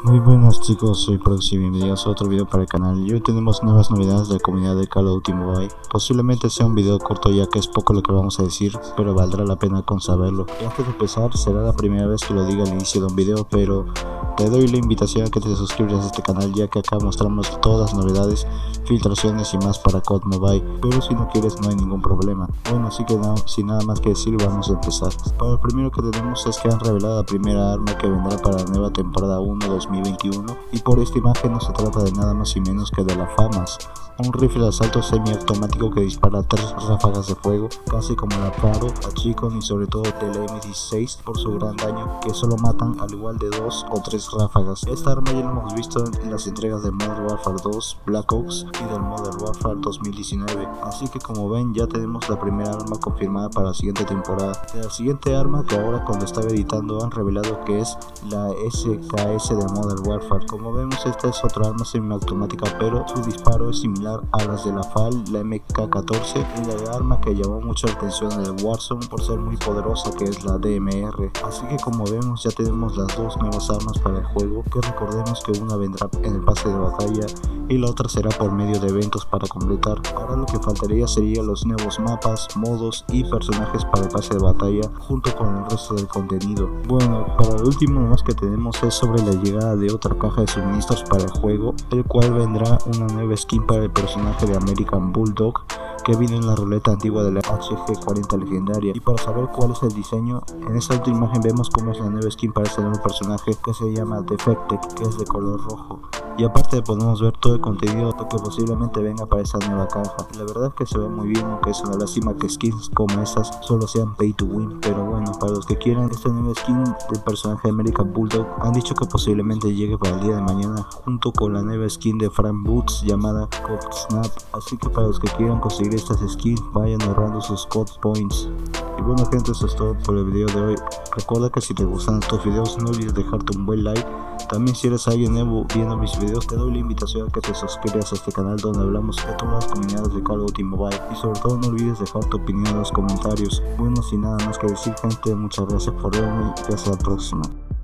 Muy buenas chicos, soy Proxy y bienvenidos a otro video para el canal. Y hoy tenemos nuevas novedades de la comunidad de Call of Duty Mobile. Posiblemente sea un video corto ya que es poco lo que vamos a decir, pero valdrá la pena con saberlo. Y antes de empezar, será la primera vez que lo diga al inicio de un video, pero te doy la invitación a que te suscribas a este canal, ya que acá mostramos todas las novedades, filtraciones y más para COD Mobile. Pero si no quieres no hay ningún problema. Bueno, así que sin nada más que decir, vamos a empezar. Para lo primero que tenemos es que han revelado la primera arma que vendrá para la nueva temporada 1 2021, y por esta imagen no se trata de nada más y menos que de la FAMAS, un rifle de asalto semiautomático que dispara 3 ráfagas de fuego, casi como la Paro, la Chicon y sobre todo de la M16 por su gran daño, que solo matan al igual de 2 o 3 ráfagas. Esta arma ya lo hemos visto en las entregas de Modern Warfare 2, Black Ops y del Modern Warfare 2019, así que como ven ya tenemos la primera arma confirmada para la siguiente temporada. De la siguiente arma, que ahora cuando estaba editando han revelado que es la SKS de Modern Warfare. Como vemos, esta es otra arma semiautomática, pero su disparo es similar a las de la FAL, la MK14 y la arma que llamó mucho la atención de Warzone por ser muy poderosa, que es la DMR. Así que como vemos ya tenemos las dos nuevas armas para el juego, que recordemos que una vendrá en el pase de batalla y la otra será por medio de eventos para completar. Ahora lo que faltaría serían los nuevos mapas, modos y personajes para el pase de batalla junto con el resto del contenido. Bueno, para el último más que tenemos es sobre la llegada de otra caja de suministros para el juego, el cual vendrá una nueva skin para el personaje de American Bulldog que vino en la ruleta antigua de la HG40 legendaria. Y para saber cuál es el diseño, en esta última imagen vemos cómo es la nueva skin para este nuevo personaje, que se llama Defected, que es de color rojo. Y aparte podemos ver todo el contenido que posiblemente venga para esta nueva caja. La verdad es que se ve muy bien, aunque es una lástima que skins como estas solo sean pay to win. Pero bueno, para los que quieran esta nueva skin del personaje de American Bulldog, han dicho que posiblemente llegue para el día de mañana junto con la nueva skin de Frank Boots llamada Code Snap. Así que para los que quieran conseguir estas skins, vayan ahorrando sus code points. Y bueno gente, eso es todo por el video de hoy. Recuerda que si te gustan estos videos no olvides dejarte un buen like. También si eres alguien nuevo viendo mis videos, te doy la invitación a que te suscribas a este canal donde hablamos de todas las comunidades de Call of Duty Mobile. Y sobre todo no olvides dejar tu opinión en los comentarios. Bueno, sin nada más que decir gente, muchas gracias por verme y hasta la próxima.